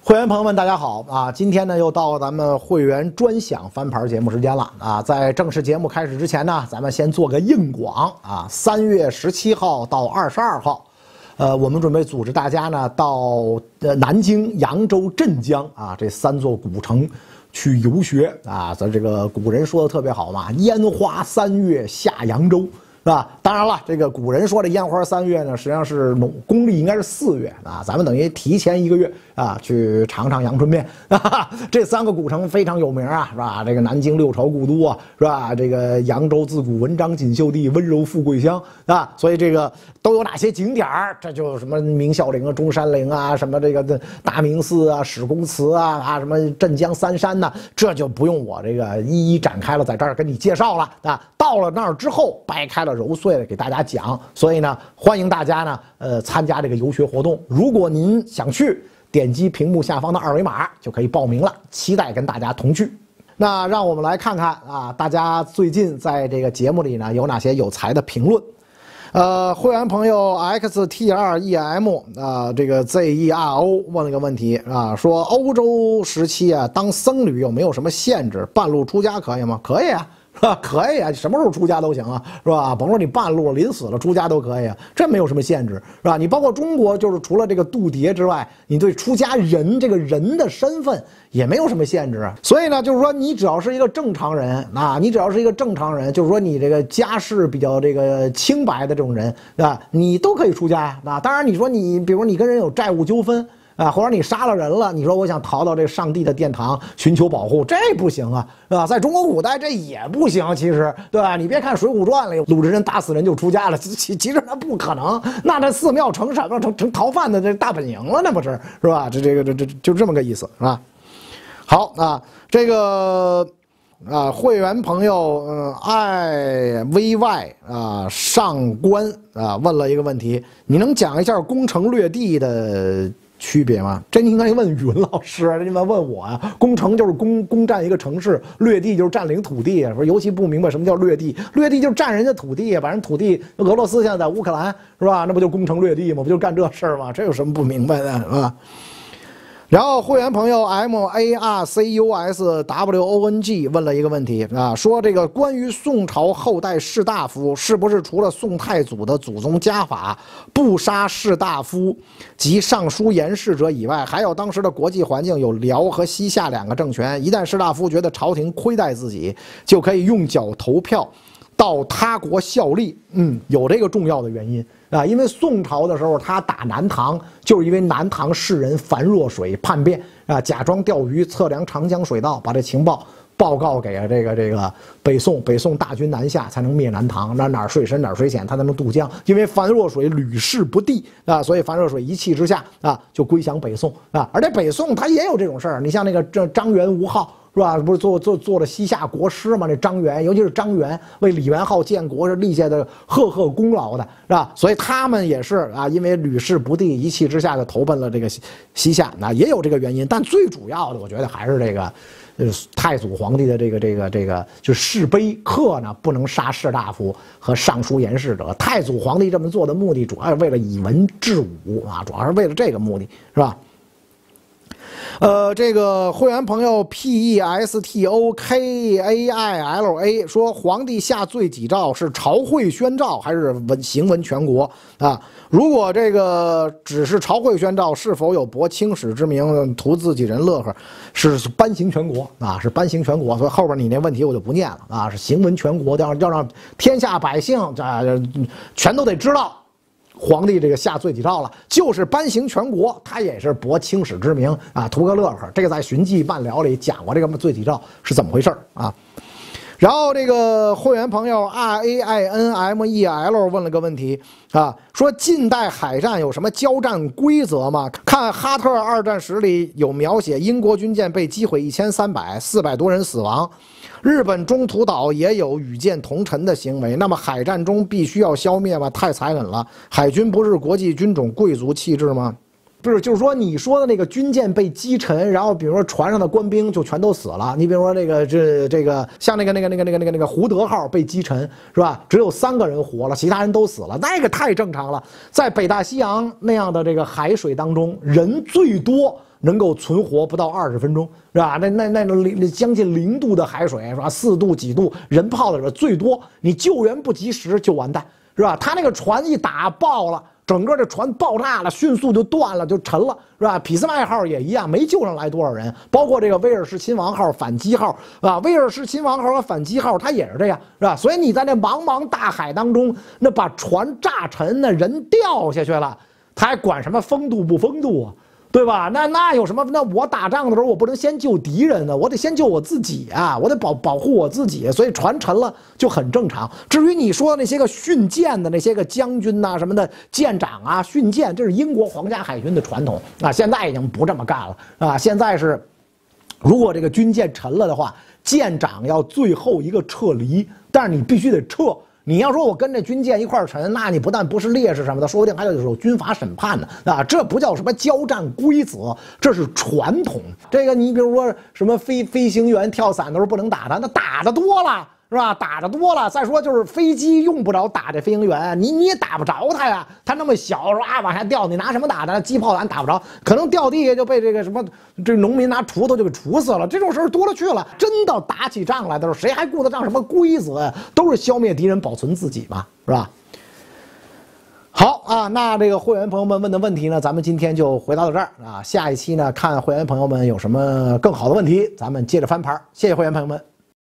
会员朋友们，大家好啊！今天呢，又到咱们会员专享翻牌节目时间了啊！在正式节目开始之前呢，咱们先做个硬广啊！3月17号到22号，我们准备组织大家呢到南京、扬州、镇江啊这3座古城去游学啊。咱这个古人说的特别好嘛，烟花3月下扬州。是吧？当然了，这个古人说的烟花3月呢，实际上是公历应该是4月啊。咱们等于提前1个月啊，去尝尝阳春面。这3个古城非常有名啊，是吧？这个南京六朝故都啊，是吧？这个扬州自古文章锦绣地，温柔富贵乡啊。所以这个都有哪些景点儿？这就什么明孝陵啊、中山陵啊，什么这个大明寺啊、史公祠啊，什么镇江三山呐，这就不用我这个一一展开了，在这儿跟你介绍了啊。到了那儿之后，掰开了揉碎了给大家讲，所以呢，欢迎大家呢，参加这个游学活动。如果您想去，点击屏幕下方的2维码就可以报名了，期待跟大家同去。那让我们来看看啊，大家最近在这个节目里呢有哪些有才的评论。会员朋友 XT2EM 啊，这个 ZERO 问了个问题啊，说欧洲时期啊，当僧侣有没有什么限制？半路出家可以吗？可以啊。是吧？可以啊，什么时候出家都行啊，是吧？甭说你半路临死了出家都可以啊，这没有什么限制，是吧？你包括中国，就是除了这个度牒之外，你对出家人这个人的身份也没有什么限制啊。所以呢，就是说你只要是一个正常人啊，你只要是一个正常人，就是说你这个家世比较这个清白的这种人，对吧？你都可以出家啊。当然，你说你比如你跟人有债务纠纷。啊，或者你杀了人了，你说我想逃到这上帝的殿堂寻求保护，这不行啊，是吧？在中国古代这也不行，其实对吧？你别看《水浒传》里鲁智深打死人就出家了，其实那不可能，那这寺庙成什么成逃犯的这大本营了，那不是是吧？这就这么个意思是吧？好啊，这个啊，会员朋友IVY 啊上官啊问了一个问题，你能讲一下攻城略地的区别吗？这你应该问云老师，你们问我啊。攻城就是攻占一个城市，掠地就是占领土地。说尤其不明白什么叫掠地，掠地就是占人家土地，把人土地。俄罗斯现在在乌克兰是吧？那不就攻城略地吗？不就干这事儿吗？这有什么不明白的，是吧？然后会员朋友 MARCUSWONG 问了一个问题啊，说这个关于宋朝后代士大夫是不是除了宋太祖的祖宗家法不杀士大夫及尚书言事者以外，还有当时的国际环境有辽和西夏2个政权，一旦士大夫觉得朝廷亏待自己，就可以用脚投票到他国效力。有这个重要的原因啊，因为宋朝的时候他打南唐，就是因为南唐士人樊若水叛变啊，假装钓鱼测量长江水道，把这情报报告给这个北宋，北宋大军南下才能灭南唐，那哪儿水深哪儿水浅，他才能渡江。因为樊若水屡试不第啊，所以樊若水一气之下啊就归降北宋啊。而且北宋他也有这种事儿，你像那个张元吴浩。是吧？不是做了西夏国师吗？这张元，尤其是张元为李元昊建国是立下的赫功劳的，是吧？所以他们也是啊，因为屡试不第，一气之下就投奔了这个西夏，那也有这个原因。但最主要的，我觉得还是这个，太祖皇帝的这个就是士卑客呢，不能杀士大夫和尚书言事者。太祖皇帝这么做的目的，主要是为了以文治武啊，主要是为了这个目的，是吧？这个会员朋友 PESTOKAILA 说，皇帝下罪己诏是朝会宣诏还是行文全国啊？如果这个只是朝会宣诏，是否有驳清史之名，图自己人乐呵？是颁行全国啊，是颁行全国。所以后边你那问题我就不念了啊，是行文全国，要让天下百姓全都得知道。皇帝这个下罪己诏了，就是颁行全国，他也是驳清史之名啊，图个乐呵。这个在《寻迹漫聊》里讲过这个罪己诏是怎么回事啊。然后这个会员朋友 RAINMEL 问了个问题啊，说近代海战有什么交战规则吗？看哈特二战史里有描写，英国军舰被击毁1300，400多人死亡。日本中途岛也有与舰同沉的行为，那么海战中必须要消灭吗？太残忍了！海军不是国际军种贵族气质吗？不是，就是说你说的那个军舰被击沉，然后比如说船上的官兵就全都死了。你比如说这个像那个胡德号被击沉是吧？只有3个人活了，其他人都死了，那个太正常了。在北大西洋那样的这个海水当中，人最多能够存活不到20分钟，是吧？那将近0度的海水，是吧？4度几度，人泡在这最多，你救援不及时就完蛋，是吧？他那个船一打爆了。整个这船爆炸了，迅速就断了，就沉了，是吧？俾斯麦号也一样，没救上来多少人，包括这个威尔士亲王号、反击号，啊，威尔士亲王号和反击号，它也是这样，是吧？所以你在那茫茫大海当中，那把船炸沉，那人掉下去了，他还管什么风度不风度啊？对吧？那有什么？那我打仗的时候，我不能先救敌人呢，我得先救我自己啊！我得保护我自己，所以船沉了就很正常。至于你说那些个训舰的那些个将军呐、什么的舰长啊，训舰，这是英国皇家海军的传统啊，现在已经不这么干了啊！现在是，如果这个军舰沉了的话，舰长要最后一个撤离，但是你必须得撤。你要说我跟这军舰一块沉，那你不但不是烈士什么的，说不定还有军法审判呢啊！这不叫什么交战规则，这是传统。这个你比如说什么飞行员跳伞的时候不能打他，那打的多了。是吧？打的多了，再说就是飞机用不着打这飞行员，你也打不着他呀，他那么小，啊往下掉，你拿什么打他？机炮弹打不着，可能掉地下就被这个什么这农民拿锄头就给锄死了，这种事儿多了去了。真到打起仗来的时候，谁还顾得上什么规则呀？都是消灭敌人，保存自己嘛，是吧？好啊，那这个会员朋友们问的问题呢，咱们今天就回答到这儿啊。下一期呢，看会员朋友们有什么更好的问题，咱们接着翻盘。谢谢会员朋友们。